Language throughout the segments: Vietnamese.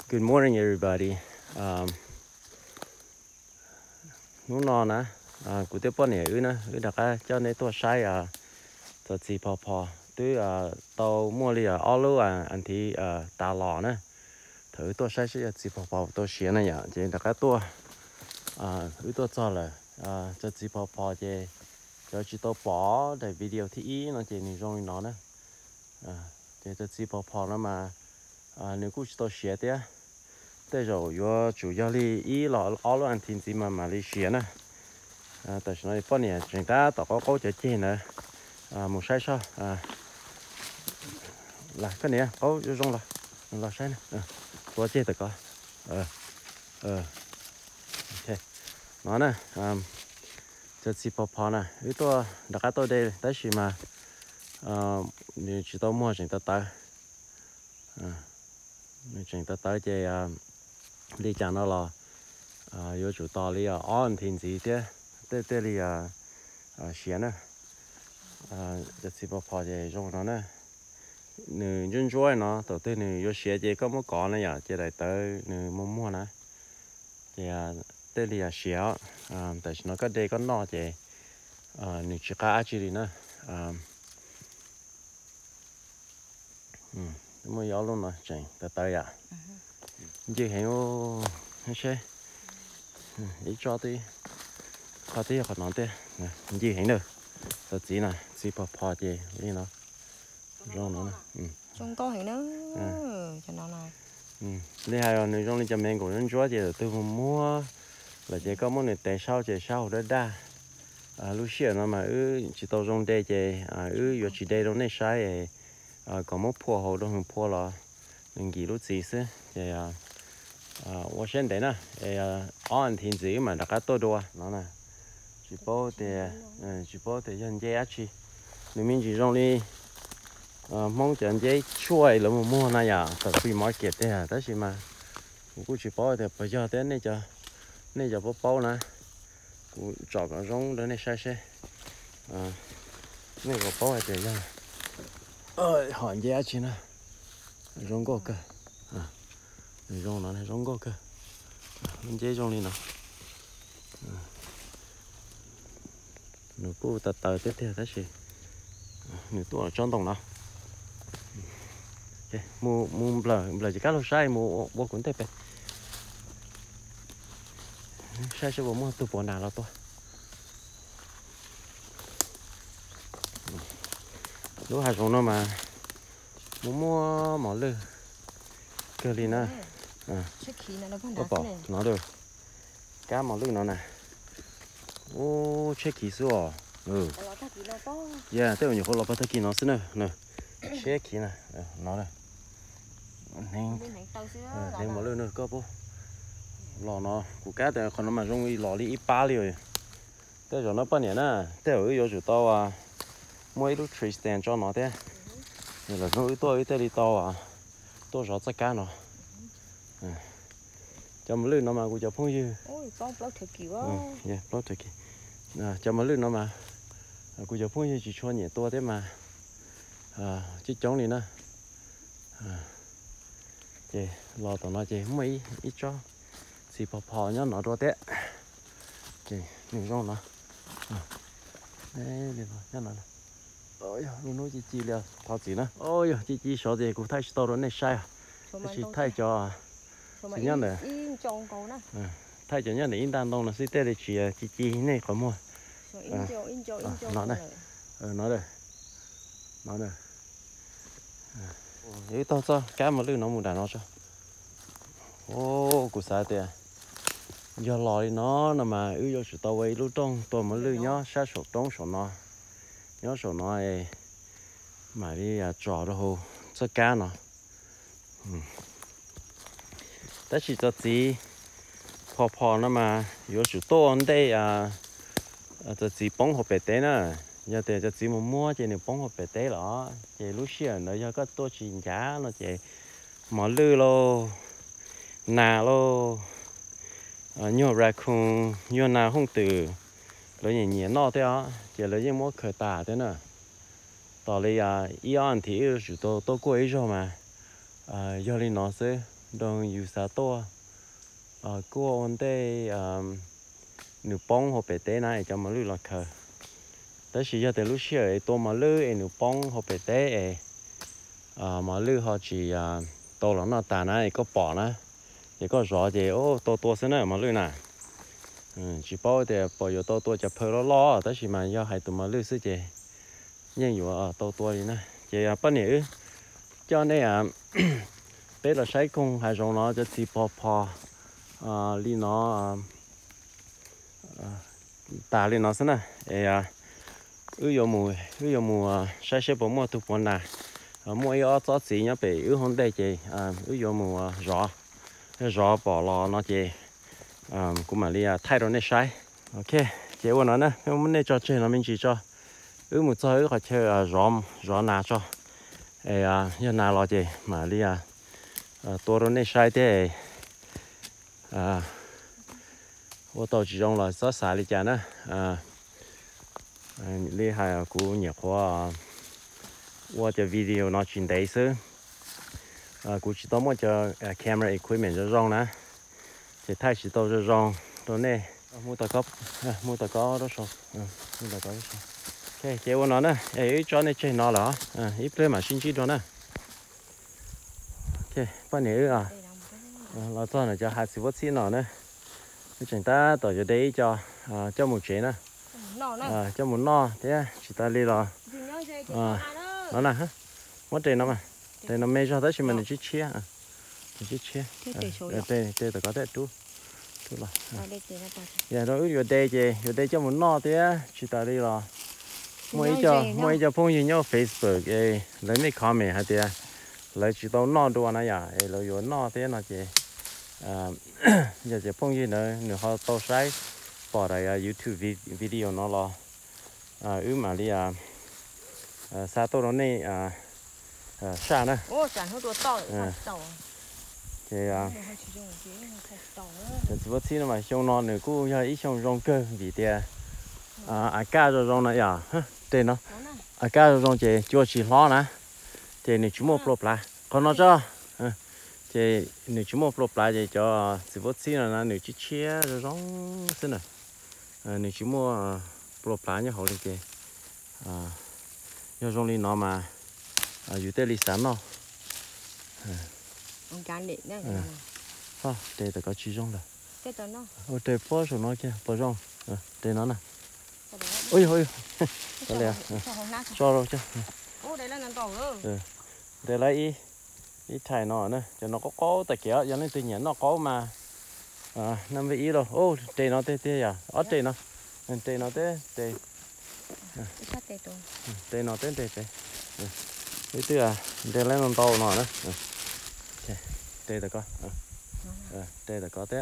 Good morning, everybody. Nú nọ nè, cụ tiếp bọn này nè, đặc cho nên tôi sai tôi chỉ Paw Paw, tôi tàu mua li alo anh thì đà lò nè, thử tôi sai sẽ chỉ Paw Paw tôi xé này nhở, chỉ đặc tôi tôi cho là cho chỉ Paw Paw cho chỉ tôi bỏ để video thì nó chỉ nên rồi nó nè, chỉ cho chỉ Paw Paw nó mà nếu cụ tôi xé thế thế rồi yo chủ yếu là ý là alo anh thì gì mà Malaysia nè, tại sao nói bọn này chúng ta tao có câu chuyện nữa, một sai sao là cái này có dùng là sai nè, có chơi được có, ok, nó nè, cho chị Paw Paw nè, cái tôi đặc cái tôi đây, tại sao mà nếu chỉ tao mua chúng ta tới, nếu chúng ta tới chơi đi chợ nó là有主道理安天子的，这里咸呢，这次不跑这种了呢，你认做呢，到底你有咸这个么搞呢呀？这来tới你摸呢，这里咸但是那个这个孬这你去干这里呢么要弄呢，真tới呀，这还有那些。ý cho tí khó tí khó nói thế nè gì hết nữa thật gì nè chỉ Paw Paw gì đi nó rong nó nè trong có hết nữa cho nó này đây hai người rong đi cho mình cũng rong chúa gì tôi không mua là chỉ có món này tại sao đó đa lúc xưa nó mà chỉ tao rong đây chỉ giờ chỉ đây đâu này sai có món phô hồ đâu không phô là mình nghĩ lúc gì thế thì 我现在呢，安天子嘛，大家多多，喏呢，举报的，举报的人家去，里面就让你，忙着人家出来了么那呀，到 free market 的，但是嘛，我举报的不要的那就不包呢，我找个容的那晒，那个包的呀，人家去呢，容过个，rong nó này rong có cơ, mình chế rong đi nào, nó cứ tạt tiếp theo thế gì, nó tụi ở trong đồng nào, mua bờ chỉ cá lô sai mua bố cuốn tép sai sẽ mua từ bộ nào là to, lúc hai rong nó mà mua mỏ lư, cái gì nè. Có bỏ nó được cá màu lưng nó này ô chết khí số yeah tôi nhiều hôm lọp thấy khí nó xí nữa nè chết khí nè nó này nên màu lưng nữa có bố lò nó của cá thì còn nó mà dùng lò đi ít ba liều thế rồi nó bao nhiêu nè thế ở chỗ chủ tao mua ít tree stand cho nó thế nên là nó tôi thế đi tao tôi rót ra cá nó cho một lươn nó mà cũng cho phong dư ôi con bao thời kỳ quá bao thời kỳ cho một lươn nó mà cũng cho phong dư chỉ cho nhẹ to thế mà chỉ chống này nè chị lo tao nói chị mấy ít cho chỉ Paw Paw nhá nó to thế chị đừng rong nó đấy đi vào nhá nó ôi nó nói chị liền tháo gì nữa ôi chị sợ gì cũng thấy to rồi này sai chị thay cho chỉ nhá này thay cho nhá này in đàn đông là xí tê để chị này có mua nó này nó đây ấy tao sao cá mà lươn nó mù đàn nó sao ô cụ sao thế giờ lòi nó mà giờ sự tao ấy lúc trong tôi mà lươn nhá sát sổ trong sổ nó nhớ sổ nó ấy mà đi trò đó hồ cho cá nóแต่สิจะจีพอนะมา有时多安的จะจี帮好白的呢有的จะจี摸这你帮好白的了这路线呢有个多钱家了这毛绿咯拿咯nhiều raccoon nhiều na không từ rồi nhẹ nhẹ nọ thế á这了những mua khởi tả thế nè tao lấy ý ăn thì chủ tôi quay rồi mà giờ đi nó sẽ đồng yêu sa to cô ổn đây nụ bông hoặc bể té này cho mà lưu là khờ tới khi giờ tới lúc xưa tôi mà lưu nụ bông hoặc bể té mà lưu họ chỉ tôi là nó tàn này có bỏ nè chỉ có rõ thì ô tôi sẽ nói mà lưu nè chỉ bảo thì bảo giờ tôiจะเพลlo tới khi mà do hai tụi mà lưu xí chị nhưng dù tôi đi nè chị bắt nhỉ cho nên bé là sai không hay rồi nó cho thì Paw Paw li nó ta li nó xem nè ư yo mùa sai sẽ bỏ mua tụ bọn nè mua ở chỗ gì nhá bị ư hôm đây chị ư yo mùa rõ bỏ lò nó chị cũng mà li thay đổi này sai ok chị vừa nói nè nếu muốn này cho chơi là mình chỉ cho một chỗ ư họ chơi rõ nà cho giờ nào lo chị mà li tôi rồi này sai thế我到其中了，做啥哩讲呢？厉害啊！古热话我这 video 拿进来时，古知道么叫camera equipment 就用呢，这太知道就用，到呢，冇得搞多少，冇得搞多少。OK， 结果呢，做呢这拿了一play mà xin chỉ đó nè. OK， 半年啊，老早呢就还是我吃了呢。chúng ta tổ cho đấy cho một chế nè cho một no thế chỉ ta đi là nó nè hả mất tiền nó mà tiền nó mê cho tới khi mình chỉ chia đây tự có thể chú là giờ đó ở đây cho một no thế chỉ ta đi là mỗi cho phong gì nhau Facebook lấy mấy comment hay thế lấy chỉ tao no đồ này à lấy vô no thế nó chỉ giờ phong gì nữa họ tao sai bỏ lại YouTube video nó lo mà đi sao tôi nó này sao nè thì chỉ có xin mà xong nó nữa cũng ít xong rong cơ vì thế cá rồi rong này à đây nó cá rồi rong chỉ cho chỉ lo nè thì nếu chúng một lốp lại còn nó cho thì nếu chúng một lốp lại thì cho chỉ có xin là nếu chỉ chia rồi rong xin nè nếu chúng một lốp lại như họ đi kì do rong đi nó màอยู่แต่ลิสานเนาะการเด็กเนี่ยเดี๋ยวก็ชี้รองละ cái tao nó เดี๋ยวป้อสน้อยแค่ป้อรองเดี๋ยวนั้นน่ะโอ้ยก็เลยcho rồi chứ ô đấy là nằm tàu rồi để lấy ý thải nó nữa cho nó có tài kéo cho nên tự nhiên nó có mà năm với ý rồi ô đây nó tê à ở đây nó tê nó tê tê nó tê cái thứ đây lấy con tàu nó nữa đây là có đây là có té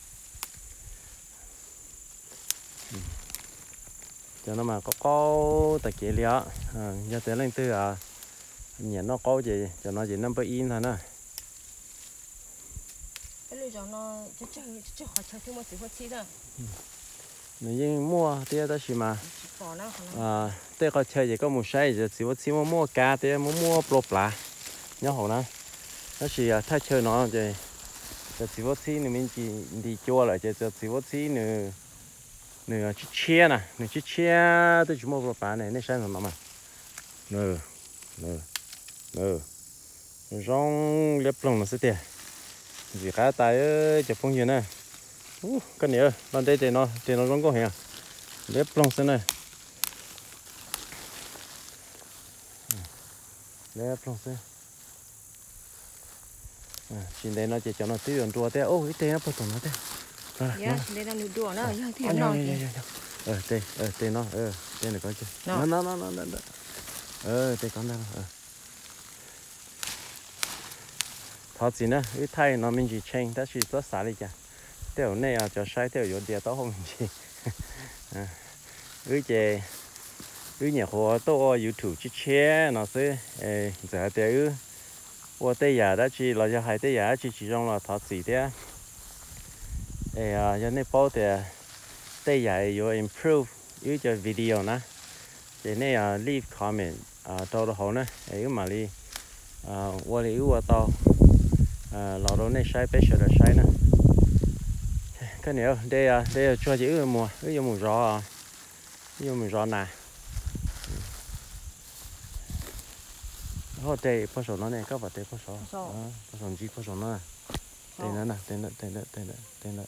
cho nó mà có tài kế liá giờ tới lên từ nhìn nó có gì cho nó chỉ number in thôi nè cái này cho nó chứ họ chơi thêm một xíu chi thôi nếu mua thì đó chỉ mà thế có chơi gì có một sai giờ chỉ mua cá thì mua prop lá nhớ hổ nè nó chỉ thay chơi nó thì chỉ có chi nữa mình chỉ đi chua lại chỉ có chi nữa chỉ chia nè nữa chỉ chia tôi chỉ mua prop lá này sai rồi mà nữa rong lép lông nó sẽ tiền gì cá tay chụp phong gì nè cái này lần đây thì nó rong có hả lép lông sẽ này lép lông sẽ trên đây nó chỉ cho nó tiêu tiền đùa thế ô cái nó bắt nó thế đây là nụ đùa nó thì nó đây nó đây này có chứ nó đây con đây thọ gì nữa cái thay nó mình chỉ change đó chỉ có xả đi chả tiểu này cho sai tiểu yếu địa tao không gì cái nhà họ tôi YouTube chỉ chia nó sẽ giờ tiểu我对呀的去老家海对呀去其中了他自己的有那包的对呀有 improve 有这 video 呢这那leave comment 到了后呢有嘛哩我哩我到 lò đó này sai bé sợ là sai nè cái này đây cho chị mùa mùa gió mùa gió nè họ đây phô sổ nó này các bạn đây phô sổ phô sổ gì phô sổ nó đây nữa nè đây nữa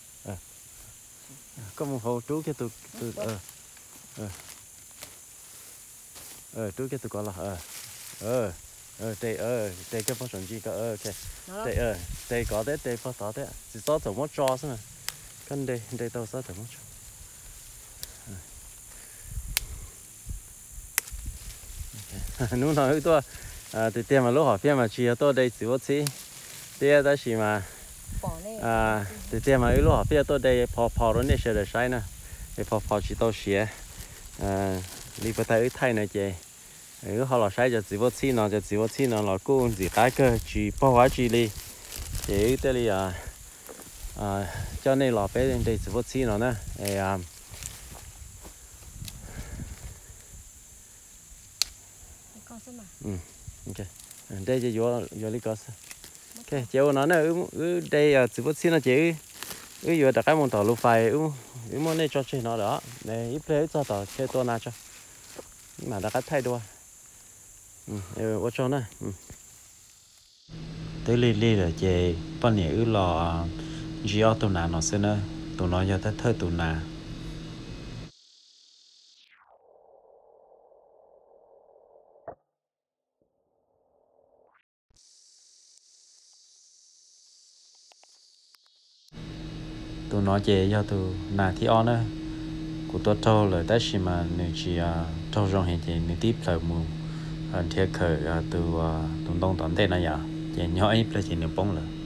có một hồ chú cái tụi chú cái tụi có là đây cái phô sổ gì có ok đây có đấy đây phô sổ đấy chỉ có thằng mất cho thôi con đây tao sao thằng mất cho nó nói tôi từ tiền mà lúc họ phiên mà chỉ tôi đây chỉ có gì đây đó chỉ mà từ tiền mà lúc họ phiên tôi đây Paw đó này sẽ được sai nè để Paw chỉ tôi xé đi vào tay thay này chị họ là sai cho chỉ có gì nó cho chỉ có gì nó là cũng chỉ cái cơ chỉ Paw chỉ đi chỉ đây là cho nên là bé đây chỉ có gì nó nè ok đây chỉ vô lý có ok chiều nó nè đây chỉ có xin nó chỉ vừa đặt cái món tàu lúa phai món này cho chơi nó đó này ít lấy cho tàu chơi to na cho mà đặt cái thay đua ở cho nó tới li rồi chị bao nhiêu lò chỉ ở tụi nào nó sẽ nữa tụi nó giờ tới thơ tụi nào tụi nó chế cho tụi nà thì on á của tôi trâu lời tất nhiên mà nếu chỉ trâu rong hiện chế nếu tiếp lời mù thiệt khởi từ tụi đông toàn tên này nhở chế nhỏ ít là chỉ nếu bông rồi